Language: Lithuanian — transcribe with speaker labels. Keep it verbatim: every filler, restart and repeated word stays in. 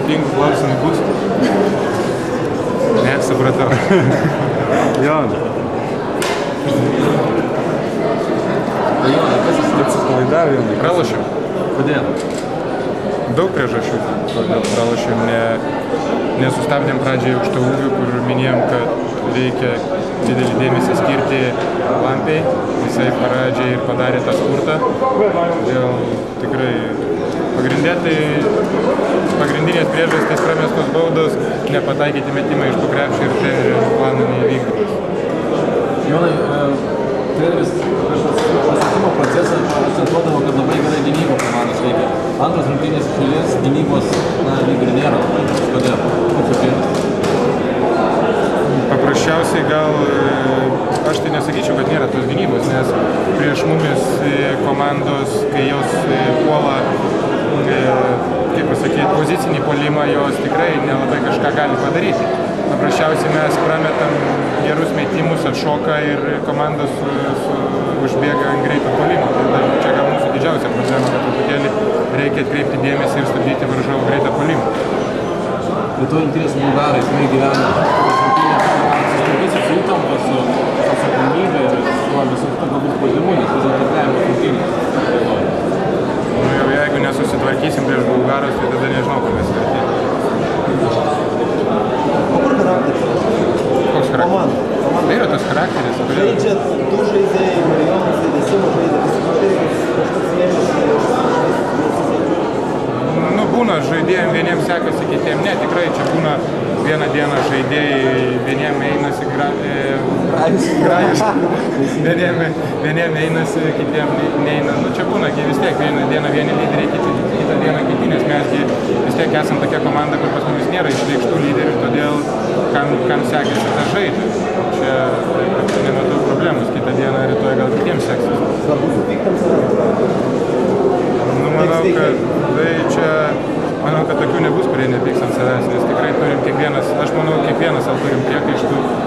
Speaker 1: sudėtingų klausimų bus. Ne, supratau. Jo. Atsipalaidavė, Jonai. Pralošiau.
Speaker 2: Kodėl?
Speaker 1: Daug priežasčių. Kodėl pralošiau. Ne, nesustabdėm pradžiai aukšto ūgių, kur minėjom, kad reikia didelį dėmesį skirti lampiai. Jisai pradžiai ir padarė tą spurtą. Dėl tikrai pagrindė, tai pagrindinės priežastys pramestos baudos, nepataikyti metimą iš po krepšio ir trenerio planų neįvykdymas.
Speaker 2: Jonai, treneris prieš pasiekimo procesą akcentuodavo, kad labai gerai gynybos komandos veikia. Antras rungtynės iš eilės gynybos, na, lyg ir nėra. Kodėl? Kokios priežastys?
Speaker 1: Paprasčiausiai gal, aš tai nesakyčiau, kad nėra tos gynybos, nes prieš mumis komandos, kai jos puola, kaip pasakyti, pozicinį puolimą, jos tikrai nelabai kažką gali padaryti. Paprasčiausiai mes prametam gerus metimus, atšoka ir komandos su, su, užbėga ant greito puolimo. Tai čia gal mūsų didžiausia problema, kad truputėlį reikia atkreipti dėmesį ir stabdyti varžovų greitą puolimą.
Speaker 2: Lietuvių rinktinės su bulgarais, jinai gyvena. Sustabdysi su įtampa, su atsakomybė ir su visų to galbūt spaudimu, nes vis dėlto trejamos rungtynės.
Speaker 1: Nu jau jeigu nesusitvarkysim prieš bulgarus, tai tada nežinau, kur mes vertėm.
Speaker 3: O kur charakteris?
Speaker 1: Koks charakteris? Tai yra tas charakteris.
Speaker 3: Žaidžia du žaidėjai, Marijonas ir Desimo žaidė, kažkoks vienas.
Speaker 1: Nu, būna žaidėjim, vieniems sekasi, kitiem ne, tikrai čia būna vieną dieną žaidėjai, vieniem einasi grajus, vieniem, vieniem einasi, kitiem neina. Nu, čia būna, vis tiek vieną dieną vieni lyderiai, kitą dieną kiti, nes mes vis tiek esam tokia komanda, kur pas mumis nėra išreikštų lyderių, todėl kam, kam sekasi tą žaidžia. Čia nematau problemus, kitą dieną rytoj gal kitiems seksis.
Speaker 3: Svarbu supyktam savęs.
Speaker 1: Nu, manau, kad tai čia, manau, kad tokių nebus, kurie nepyks ant savęs, nes tikrai turim kiekvienas, aš manau, kiekvienas savo turim priekaištų.